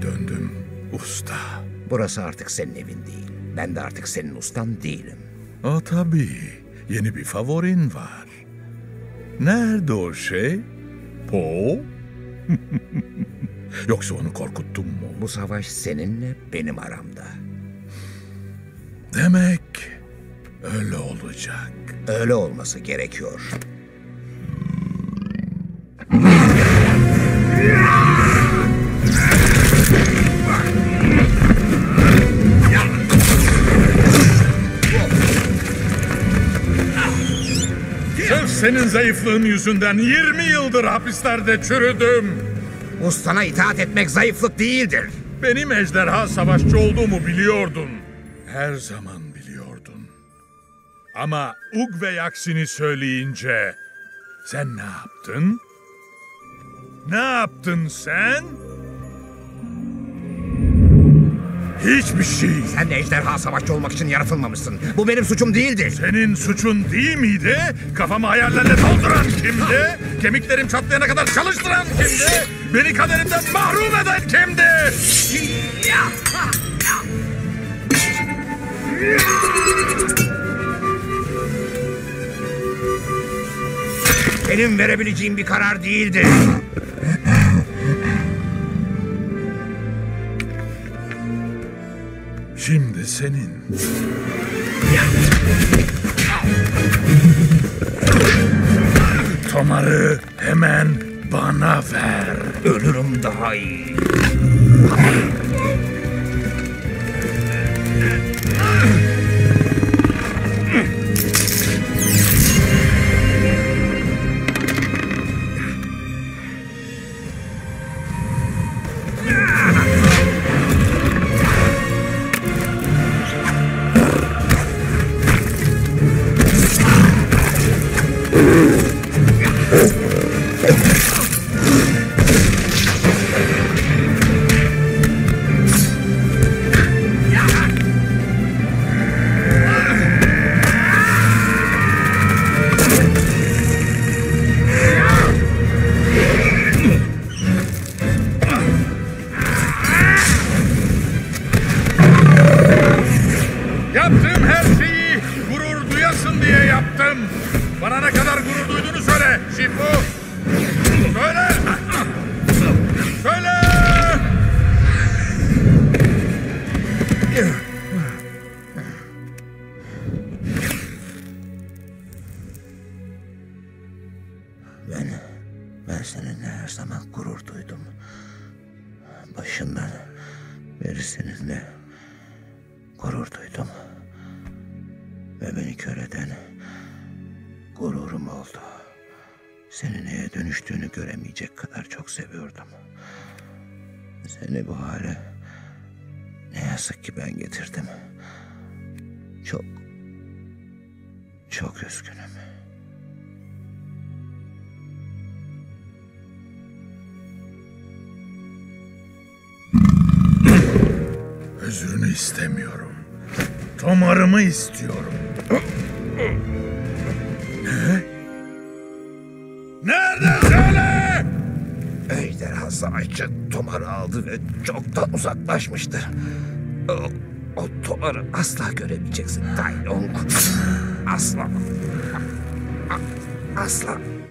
evime döndüm usta. Burası artık senin evin değil. Ben de artık senin ustan değilim. O tabii. Yeni bir favorin var. Nerede o şey? Po? Yoksa onu korkuttun mu? Bu savaş seninle benim aramda. Demek öyle olacak. Öyle olması gerekiyor. Sırf senin zayıflığın yüzünden 20 yıldır hapislerde çürüdüm. Ustana itaat etmek zayıflık değildir. Benim ejderha savaşçı olduğumu biliyordun. Her zaman biliyordun. Ama Ugve aksini söyleyince sen ne yaptın? Ne yaptın sen? Hiçbir şey. Sen de ejderha savaşçı olmak için yaratılmamışsın. Bu benim suçum değildir. Senin suçun değil miydi? Kafamı hayallerle dolduran kimdi? Kemiklerim çatlayana kadar çalıştıran kimdi? Beni kaderimden mahrum eden kimdi? Benim verebileceğim bir karar değildir. Şimdi senin. Tomar'ı hemen bana ver. Ölürüm daha iyi. Yaptığım her şeyi gurur duyasın diye yaptım. Bana ne kadar gurur duyduğunu söyle Şifu. Söyle. Söyle. Ben seninle her zaman gurur duydum. Başından beri seninle gurur duydum. Ve beni kör eden gururum oldu. Seni neye dönüştüğünü göremeyecek kadar çok seviyordum. Seni bu hale ne yazık ki ben getirdim. Çok üzgünüm. Özrünü istemiyorum. Tomar'ımı istiyorum. Ne? Nerede söyle? Ejderha savaşçı Tomar'ı aldı ve çoktan uzaklaşmıştır. O Tomar'ı asla göremeyeceksin Tai Lung. Asla. Asla.